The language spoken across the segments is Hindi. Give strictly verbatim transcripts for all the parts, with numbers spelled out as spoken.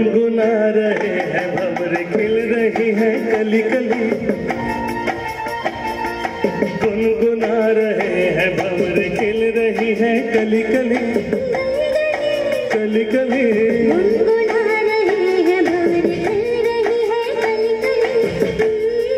गुनगुना रहे हैं भंवरे खिल रही है कली कली, गुनगुना रहे हैं भंवरे खिल रही है कली कली, कली कली गुनगुना रहे हैं भंवरे खिल रही है कली कली।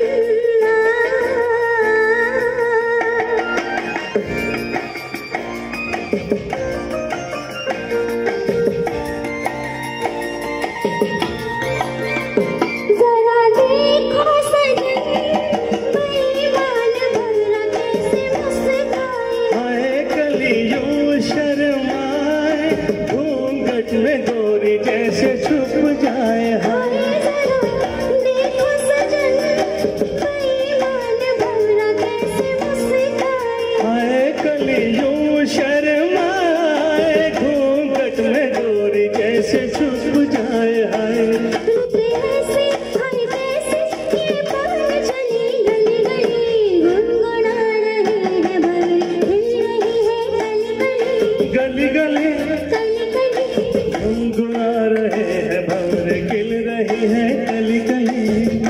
जरा देखो सजन बेईमान भंवरा कैसे मुस्काए, आए कलियों शर्माए घूंघट में गोरी जैसे छुप जाए। हाय जरा देखो सजन बेईमान भंवरा कैसे मुस्काए, आए कलियों शर्माए घूंघट में गोरी जैसे छुप जाए। हाय रुते ऐसे हाय वैसे ये पवन चली गली गली, गुनगुना रहे हैं भंवरे खिल रही है कली कली, गली गली कली कली गुनगुना रहे हैं भंवरे खिल रही है कली कली।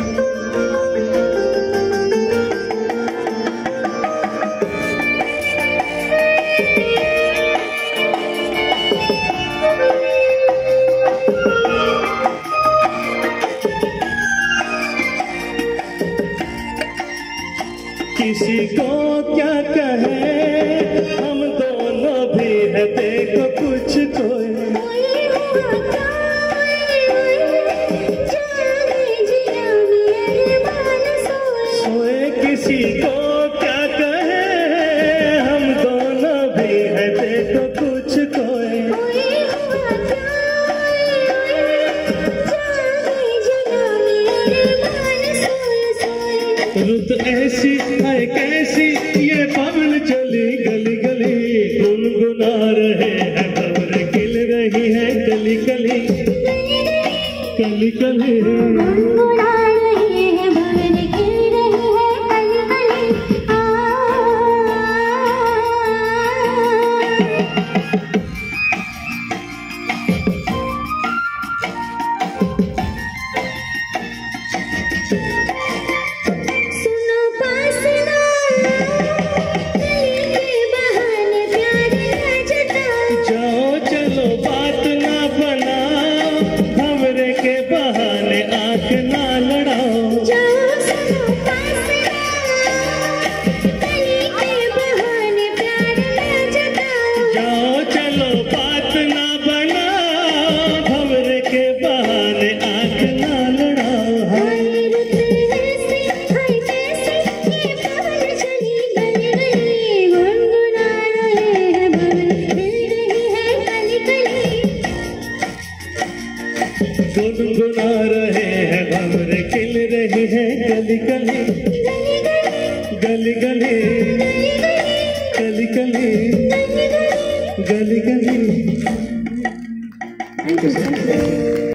किसी को क्या कहे हम दोनों भी है देखो कुछ कोई, कोई हुआ कोई जाने जिया मेरे मन सोए, सोए किसी को क्या कहे हम दोनों भी है देखो कुछ कोई। कोई हुआ जाने जिया मेरे मन सोए सोए। रुत ऐसी है कैसी ये पवन चली गली गली, गुनगुना रहे हैं भंवरे खिल रही है कली कली, कली कली गुनगुना रहे हैं भंवरे खिल रही है कली कली। आ सुनो पास ना गली के बहाने प्यार न जताओ, जाओ चलो बात ना बनाओ भंवरे के बहाने आंख ना लड़ाओ। जाओ सुनो पास ना गली के बहाने प्यार न जताओ, जाओ चलो बात ना बनाओ भंवरे के बहाने आंख ना लड़ाओ। हाय हाय रुते ऐसे हाय वैसे ये पवन चली गली गली, गुनगुना रहे हैं भंवरे खिल रही है कली कली, गुनगुना रहे हैं भंवरे खिल रही है कली कली, गली गली गली गली कली कली गली गली। गली गली।